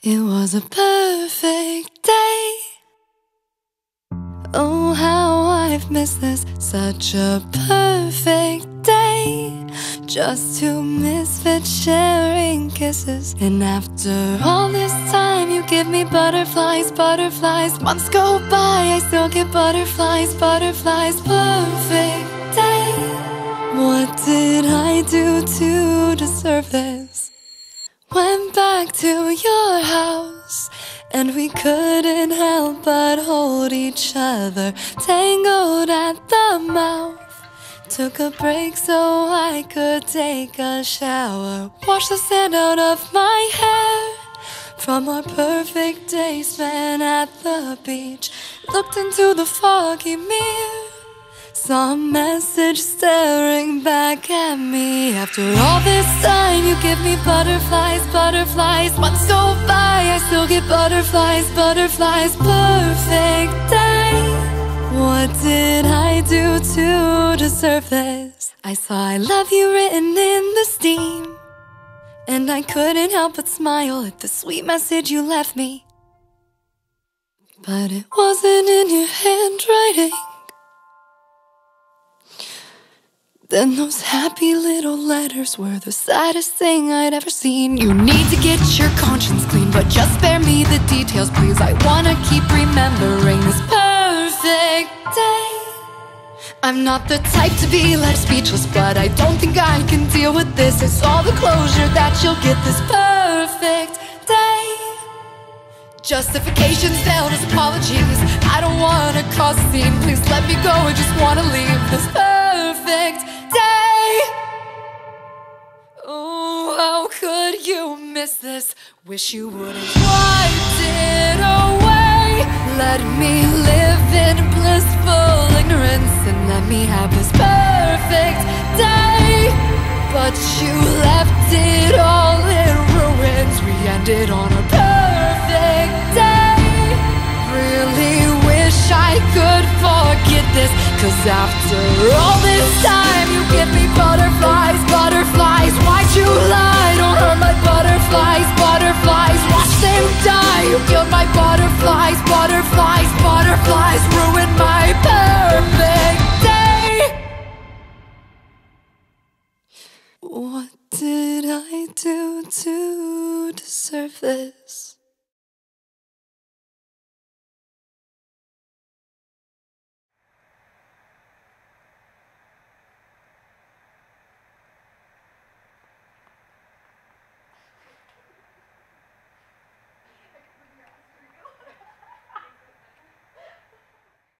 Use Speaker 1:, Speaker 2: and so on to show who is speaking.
Speaker 1: It was a perfect day. Oh, how I've missed this. Such a perfect day. Just two misfits sharing kisses. And after all this time, you give me butterflies, butterflies. Months go by, I still get butterflies, butterflies. Perfect day. What did I do to deserve this? Went back to your house, and we couldn't help but hold each other, tangled at the mouth. Took a break so I could take a shower, wash the sand out of my hair from our perfect day spent at the beach. Looked into the foggy mirror, saw a message staring back at me. After all this time, you give me butterflies, butterflies. Months go by, I still get butterflies, butterflies. Perfect day. What did I do to deserve this? I saw I love you written in the steam, and I couldn't help but smile at the sweet message you left me. But it wasn't in your handwriting. Then those happy little letters were the saddest thing I'd ever seen. You need to get your conscience clean, but just spare me the details, please. I wanna keep remembering this perfect day. I'm not the type to be left speechless, but I don't think I can deal with this. It's all the closure that you'll get this perfect day. Justifications failed as apologies. I don't wanna cause a scene. Please let me go, I just wanna leave this perfect day. Oh, how could you miss this? Wish you would've wiped it away. Let me live in blissful ignorance and let me have this perfect day. But you left it all in ruins. We ended on a perfect day. Really wish I could forget this, 'cause after all this time, you give me butterflies, butterflies. Why'd you lie? Don't hurt my butterflies, butterflies. Watch them die. You killed my butterflies, butterflies, butterflies. Ruined my perfect day. What did I do to deserve this?